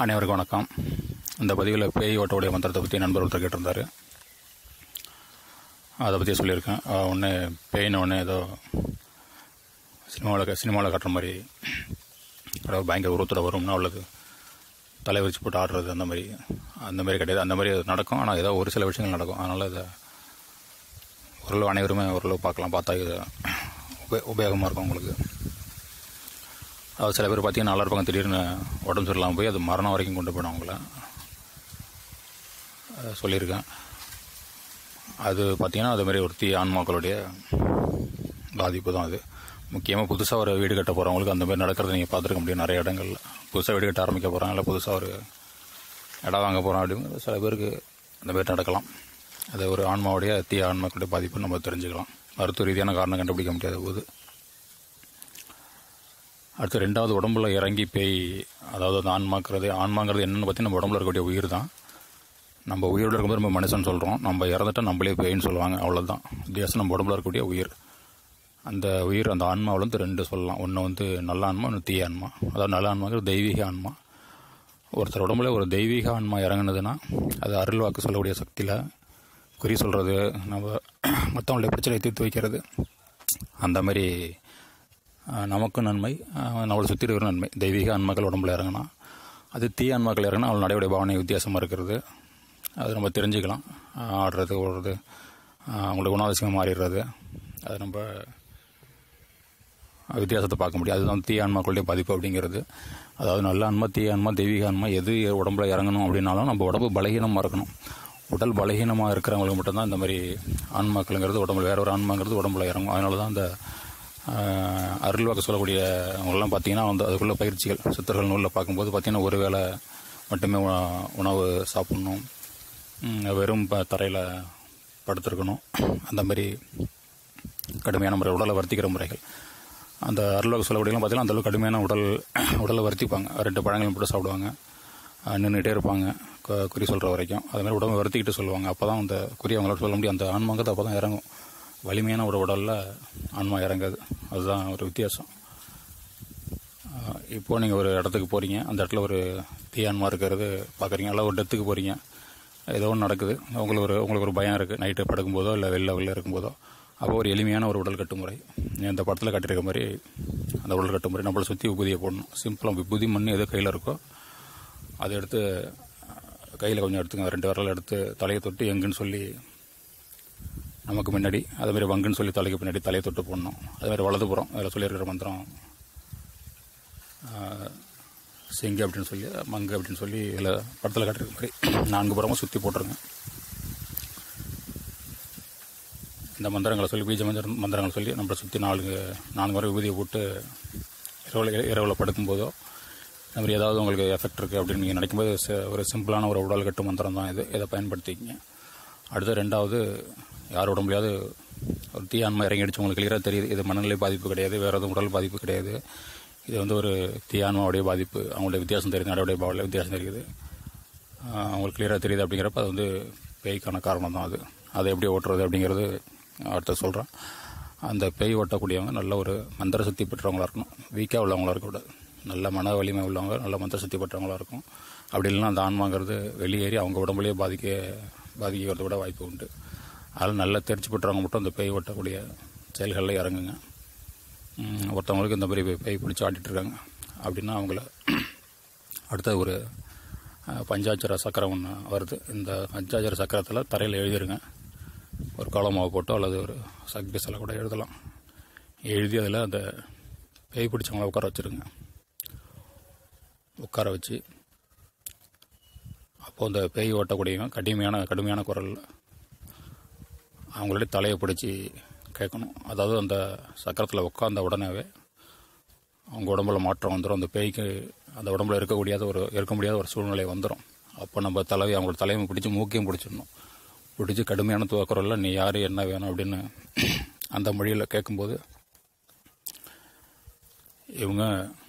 அனைவருக்கும் வணக்கம். இந்த பதிவில் பேய் ஓட்டோடைய மந்திரத்தை பற்றி நண்பர் ஒருத்தர் கேட்டிருந்தார். அதை பற்றி சொல்லியிருக்கேன். ஒன்று பேயின்னு ஒன்று ஏதோ சினிமாவில் காட்டுற மாதிரி அதாவது பயங்கர உருவத்தோட வரும்னா உள்ளது தலை வச்சு போட்டு ஆடுறது அந்த மாதிரி கிடையாது. அந்த மாதிரி அது நடக்கும். ஆனால் ஏதோ ஒரு சில விஷயங்கள் நடக்கும். அதனால் இதை ஓரளவு அனைவருமே ஓரளவு பார்த்தா இது உபயோகமாக இருக்கும் உங்களுக்கு. அது சில பேர் பார்த்தீங்கன்னா நல்லா இருப்பாங்க, திடீர்னு உடம்பு சரியில்லாமல் போய் அது மரணம் வரைக்கும் கொண்டு போயிடும் அவங்கள சொல்லியிருக்கேன். அது பார்த்திங்கன்னா அதுமாரி ஒரு தீய ஆன்மாக்களுடைய பாதிப்பு தான் அது. முக்கியமாக புதுசாக ஒரு வீடு கட்ட போகிறவங்களுக்கு அந்த மாதிரி நடக்கிறத நீங்கள் பார்த்துருக்க முடியும். நிறைய இடங்கள்ல புதுசாக வீடு கட்ட ஆரம்பிக்க போகிறாங்க, இல்லை புதுசாக ஒரு இடம் வாங்க போகிறோம் அப்படிங்கிற சில பேருக்கு அந்த மாதிரி நடக்கலாம். அது ஒரு ஆன்மாவுடைய தீய ஆன்மாக்களுடைய பாதிப்புன்னு நம்ம தெரிஞ்சுக்கலாம். மருத்துவ ரீதியான காரணம் கண்டுபிடிக்க முடியாத போது. அடுத்து ரெண்டாவது, உடம்புல இறங்கி பேய், அதாவது அந்த ஆன்மாங்கிறது என்னென்னு பார்த்தீங்கன்னா நம்ம உடம்புல இருக்கக்கூடிய உயிர் தான். நம்ம உயிரோடு இருக்கும்போது நம்ம மனுஷன் சொல்கிறோம், நம்ம இறந்துட்டால் நம்மளே பேயின்னு சொல்லுவாங்க. அவ்வளோதான் வித்தியாசம். நம்ம உடம்புல இருக்கக்கூடிய உயிர், அந்த உயிர் அந்த ஆன்மாவில் வந்து ரெண்டு சொல்லலாம். ஒன்று வந்து நல்ல ஆன்மா, ஒன்று தீய ஆன்மா. அதாவது நல்ல ஆன்மாங்கிறது தெய்வீக ஆன்மா. ஒருத்தர் உடம்புல ஒரு தெய்வீக ஆன்மா இறங்குனதுன்னா அது அருள் வாக்கு சொல்லக்கூடிய சக்தியில் குறி சொல்கிறது, நம்ம மற்றவங்களுடைய பிரச்சனையை தீர்த்து வைக்கிறது, அந்த மாதிரி நமக்கும் நன்மை, நம்மளை சுற்றி இருக்கிற நன்மை. தெய்வீக ஆன்மாக்கள் உடம்புல இறங்கினா, அது தீய ஆன்மாக்கள் இறங்கினா அவள் நடைமுறை பாவனை வித்தியாசமாக இருக்கிறது. அது நம்ம தெரிஞ்சுக்கலாம். ஆடுறது, ஓடுறது, அவங்களோட குணாதிசயம் மாறிடுறது, அது நம்ம வித்தியாசத்தை பார்க்க முடியும். அதுதான் தீய ஆன்மாக்களுடைய பாதிப்பு அப்படிங்கிறது. அதாவது நல்ல ஆன்மா, தீய ஆன்மா, தெய்வீக ஆன்மா எது உடம்புல இறங்கணும் அப்படின்னாலும் நம்ம உடம்பு பலகீனமாக இருக்கணும். உடல் பலகீனமாக இருக்கிறவங்களுக்கு மட்டும்தான் இந்த மாதிரி ஆன்மாக்கள்ங்கிறது உடம்புல, வேற ஒரு ஆன்மாங்கிறது உடம்புல இறங்கும். அதனால தான் அந்த அருள்வாக்கு சொல்லக்கூடிய அவங்களாம் பார்த்தீங்கன்னா வந்து அதுக்குள்ள பயிற்சிகள் சித்தர்கள் நூலில் பார்க்கும்போது பார்த்தீங்கன்னா ஒரு வேளை மட்டுமே உணவு சாப்பிட்ணும், வெறும் தரையில் படுத்திருக்கணும், அந்த மாதிரி கடுமையான முறை உடலை வருத்திக்கிற முறைகள். அந்த அருள்வாக்கு சொல்லக்கூடியலாம் பார்த்தீங்கன்னா அந்தளவுக்கு கடுமையான உடலை வருத்திப்பாங்க. 2 பழங்களையும் போட்டு சாப்பிடுவாங்க, நின்றுட்டே இருப்பாங்க குறி சொல்கிற வரைக்கும். அதுமாதிரி உடம்பை வருத்திக்கிட்டு சொல்லுவாங்க. அப்போ தான் அந்த குறி அவங்களால சொல்ல முடியும். அந்த ஆன்மாங்கிறது அப்போ தான் இறங்கும். வலிமையான ஒரு உடலில் ஆன்மா இறங்காது. அதுதான் ஒரு வித்தியாசம். இப்போது நீங்கள் ஒரு இடத்துக்கு போகிறீங்க, அந்த இடத்துல ஒரு தீய ஆன்மா இருக்கிறது பார்க்குறீங்க, இல்லை ஒரு டெத்துக்கு போகிறீங்க, ஏதோ ஒன்று நடக்குது, உங்களுக்கு ஒரு பயம் இருக்குது, நைட்டு படுக்கும்போதோ இல்லை வெளில இருக்கும்போதோ, அப்போ ஒரு எளிமையான ஒரு உடல் கட்டுமுறை, இந்த படத்தில் கட்டியிருக்க மாதிரி அந்த உடல் கட்டுமுறை, நம்மளை சுற்றி விபூதியை போடணும். சிம்பிளாக விபூதி மண் எது கையில் இருக்கோ அதை எடுத்து கையில் கொஞ்சம் எடுத்துங்க, 2 விரல் எடுத்து தலையை தொட்டு எங்குன்னு சொல்லி நமக்கு முன்னாடி, அதுமாதிரி வங்குன்னு சொல்லி தலைக்கு பின்னாடி தலையை தொட்டு போடணும். அதுமாதிரி வலதுபுறம் அதில் சொல்லியிருக்கிற மந்திரம் செங்கு அப்படின்னு சொல்லி, மங்கு அப்படின்னு சொல்லி இதில் படத்தில் காட்டுற மாதிரி 4 புறமும் சுற்றி போட்டுருங்க. இந்த மந்திரங்களை சொல்லி, பீஜ மந்திரங்களை சொல்லி நம்மளை சுற்றி 4 வரை விபூதியை போட்டு இரவில் படுக்கும்போதோ இந்த மாதிரி ஏதாவது உங்களுக்கு எஃபெக்ட் இருக்குது அப்படின்னு நீங்கள் நினைக்கும்போது ஒரு சிம்பிளான ஒரு உடல் கட்டு மந்திரம் தான் இது. இதை பயன்படுத்திக்கிங்க. அடுத்து ரெண்டாவது, யார் உடம்புலையாவது ஒரு தீய ஆன்மா இறங்கிடுச்சு, உங்களுக்கு கிளியராக தெரியுது, இது மனநிலை பாதிப்பு கிடையாது, வேறு எதுவும் உடல் பாதிப்பு கிடையாது, இது வந்து ஒரு தீய ஆன்மாவுடைய பாதிப்பு, அவங்களுடைய வித்தியாசம் தெரியுது, நடைமுறை பாவத்தில் வித்தியாசம் தெரியுது, அவங்களுக்கு கிளியராக தெரியுது அப்படிங்கிறப்ப அது வந்து பேய்க்கான காரணம் தான். அதை எப்படி ஓட்டுறது அப்படிங்கிறது அடுத்த சொல்கிறேன். அந்த பேய் ஓட்டக்கூடியவங்க நல்ல ஒரு மந்திர சக்தி பெற்றவங்களாக இருக்கணும். வீக்காக உள்ளவங்களாக இருக்கக்கூடாது. நல்ல மன வலிமை உள்ளவங்க, நல்ல மந்திர சக்தி பெற்றவங்களாக இருக்கும். அப்படி இல்லைன்னா அந்த ஆன்மாங்கிறது வெளியேறி அவங்க உடம்புலேயே பாதிக்கிறத விட வாய்ப்பு உண்டு. அதில் நல்ல தெரிச்சு பெற்றவங்க மட்டும் அந்த பேய் ஓட்டக்கூடிய செயல்களில் இறங்குங்க. ஒருத்தவங்களுக்கு இந்த மாதிரி பேய் பிடிச்சி ஆட்டிகிட்ருக்காங்க அப்படின்னா அவங்கள அடுத்த ஒரு பஞ்சாட்சர சக்கரம் ஒன்று வருது. இந்த பஞ்சாட்சர சக்கரத்தில் தரையில் எழுதிருங்க. ஒரு காலமாவை போட்டோ அல்லது ஒரு சக்தி சிலை கூட எழுதலாம். எழுதி அதில் அந்த பேய் பிடிச்சவங்கள உட்கார வச்சுருங்க. உட்கார வச்சு அப்போது அந்த பேய் ஓட்டக்கூடியவங்க கடுமையான குரலில் அவங்களுடைய தலையை பிடிச்சி கேட்கணும். அதாவது அந்த சக்கரத்தில் உட்கார்ந்த உடனேவே அவங்க உடம்புல மாற்றம் வந்துடும். அந்த பேய்க்கு அந்த உடம்புல இருக்க முடியாத ஒரு சூழ்நிலை வந்துடும். அப்போ நம்ம அவங்களோட தலையை பிடிச்சி மூக்கையும் பிடிச்சிடணும். பிடிச்சி கடுமையான குரலில் நீ யார், என்ன வேணும் அப்படின்னு அந்த மொழியில் கேட்கும்போது இவங்க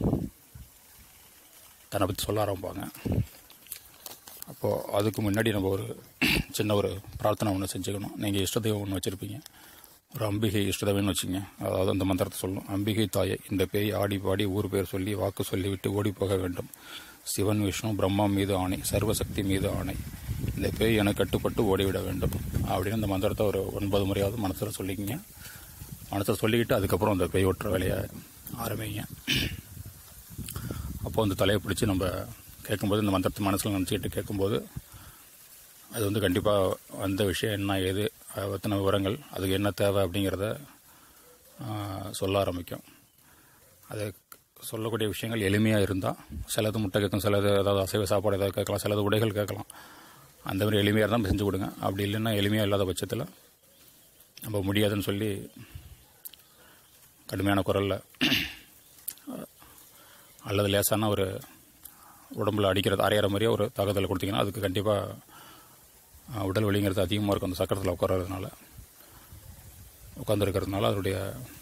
தன்னை பற்றி சொல்ல ஆரம்பிப்பாங்க. அப்போது அதுக்கு முன்னாடி நம்ம ஒரு சின்ன ஒரு பிரார்த்தனை ஒன்று செஞ்சுக்கணும். நீங்கள் இஷ்ட தெய்வம் ஒன்று வச்சுருப்பீங்க, ஒரு அம்பிகை இஷ்டதேவன்னு வச்சுங்க. அதாவது அந்த மந்திரத்தை சொல்லணும். அம்பிகை தாயை, இந்த பேய் ஆடி பாடி ஊர் பேர் சொல்லி வாக்கு சொல்லிவிட்டு ஓடி போக வேண்டும். சிவன், விஷ்ணு, பிரம்மா மீது ஆணை, சர்வசக்தி மீது ஆணை, இந்த பேய் எனக்கு கட்டுப்பட்டு ஓடிவிட வேண்டும் அப்படின்னு இந்த மந்திரத்தை ஒரு 9 முறையாவது மனசில் சொல்லிக்கிங்க. மனசில் சொல்லிக்கிட்டு அதுக்கப்புறம் அந்த பேய் ஓட்டுற வேலையை ஆரம்பிங்க. அப்போது அந்த தலையை பிடிச்சி நம்ம கேட்கும்போது, இந்த மந்திரத்தை மனசில் நினச்சிக்கிட்டு கேட்கும்போது அது கண்டிப்பாக அந்த விஷயம் என்ன, ஏது, அதை பற்றின விவரங்கள், அதுக்கு என்ன தேவை அப்படிங்கிறத சொல்ல ஆரம்பிக்கும். அது சொல்லக்கூடிய விஷயங்கள் எளிமையாக இருந்தால், சிலது முட்டை கேட்கும், சிலது ஏதாவது அசைவ சாப்பாடு ஏதாவது கேட்கலாம், சிலது உடைகள் கேட்கலாம். அந்த மாதிரி எளிமையாக இருந்தால் செஞ்சு கொடுங்க. அப்படி இல்லைன்னா எளிமையாக இல்லாத பட்சத்தில் நம்ம முடியாதுன்னு சொல்லி கடுமையான குரலில் அல்லது லேசான ஒரு உடம்புல அரையிற மாதிரியே ஒரு தாக்குதலை கொடுத்தீங்கன்னா அதுக்கு கண்டிப்பாக உடல் வலிங்கிறது அதிகமாக இருக்கும். அந்த சக்கரத்தில் உட்காந்துருக்கிறதுனால அதனுடைய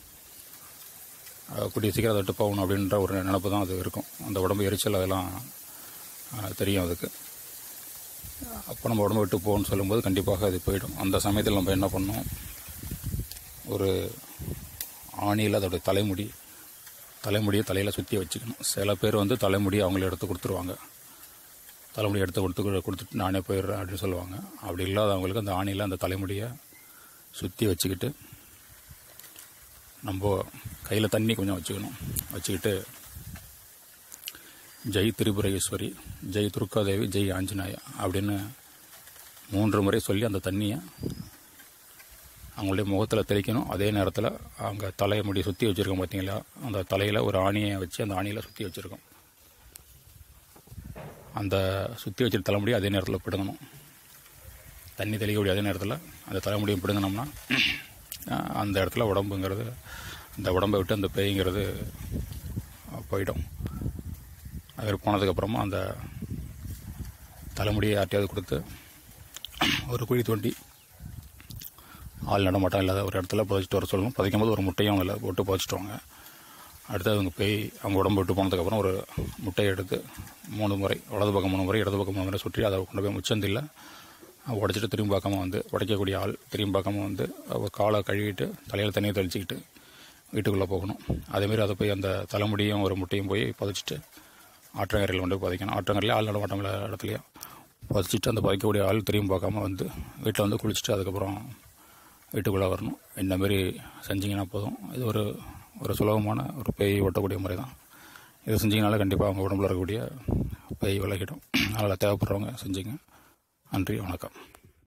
கூடிய சீக்கிரம் விட்டு போகணும் அப்படின்ற ஒரு நினைப்பு தான் அது இருக்கும். அந்த உடம்பு எரிச்சல் அதெல்லாம் தெரியும் அதுக்கு. அப்போ நம்ம உடம்பு விட்டு போகணும்னு சொல்லும்போது கண்டிப்பாக அது போயிடும். அந்த சமயத்தில் நம்ம என்ன பண்ணோம், ஒரு ஆணியில் அதோடைய தலைமுடியை தலையில் சுற்றி வச்சுக்கணும். சில பேர் தலைமுடியை அவங்களே எடுத்து கொடுத்துருவாங்க. தலைமுடியை எடுத்து கொடுத்துட்டு நானே போயிடுறேன் அப்படின்னு சொல்லுவாங்க. அப்படி இல்லாதவங்களுக்கு அந்த ஆணியில் அந்த தலைமுடியை சுற்றி வச்சுக்கிட்டு நம்ம கையில் தண்ணி கொஞ்சம் வச்சுக்கிட்டு ஜெய் திரிபுரேஸ்வரி, ஜெய் துர்காதேவி, ஜெய் ஆஞ்சநாயா அப்படின்னு 3 முறை சொல்லி அந்த தண்ணியை அவங்களுடைய முகத்தில் தெளிக்கணும். அதே நேரத்தில் அவங்க தலைமுடி சுற்றி வச்சுருக்கோம் பார்த்தீங்களா, அந்த தலையில் ஒரு ஆணியை வச்சு அந்த ஆணியில் சுற்றி வச்சுருக்கோம். அந்த சுற்றி வச்சுருக்க தலைமுடியை அதே நேரத்தில் பிடுங்கணும். தண்ணி தெளிக்கக்கூடிய அதே நேரத்தில் அந்த தலைமுடியை பிடுங்கினோம்னா அந்த இடத்துல அந்த உடம்பை விட்டு அந்த பேய்ங்கிறது போயிடும். அது போனதுக்கப்புறமா அந்த தலைமுடியை யார்ட்டையாவது கொடுத்து ஒரு குழி தோண்டி ஆள் நடமாட்டம் இல்லாத ஒரு இடத்துல புதைச்சிட்டு வர சொல்லணும். புதைக்கும்போது ஒரு முட்டையும் அதில் போட்டு புதைச்சிட்டு வாங்க. அடுத்தது அவங்க பேய் அவங்க உடம்பு விட்டு போனதுக்கப்புறம் ஒரு முட்டையை எடுத்து 3 முறை, வலது பக்கம் 3 முறை, இடது பக்கம் 3 முறை சுற்றி அதை கொண்டு போய் முச்சந்தில் உடைச்சிட்டு திரும்பி பார்க்காம உடைக்கக்கூடிய ஆள் திரும்பி பார்க்காம காலை கழுவிட்டு தலையில் தண்ணியை தெளிச்சிக்கிட்டு வீட்டுக்குள்ளே போகணும். அதேமாரி அதை போய் அந்த தலைமுடியும் ஒரு முட்டையும் போய் புதைச்சிட்டு ஆற்றங்கரையில் கொண்டு போய் புதைக்கணும். ஆற்றங்கரையில் ஆள் நடமாட்டம் இடத்துலையும் புதைச்சிட்டு அந்த புதைக்கக்கூடிய ஆள் திரும்பி பார்க்காம வீட்டில் குளிச்சுட்டு அதுக்கப்புறம் வீட்டுக்குள்ளே வரணும். இந்தமாரி செஞ்சிங்கன்னா போதும். இது ஒரு சுலபமான ஒரு பேய் ஓட்டக்கூடிய முறை தான். இதை செஞ்சிங்கனால கண்டிப்பாக அவங்க உடம்புல இருக்கக்கூடிய பேய் விலகிடும். அதனால் தேவைப்படுறவங்க செஞ்சுங்க. நன்றி, வணக்கம்.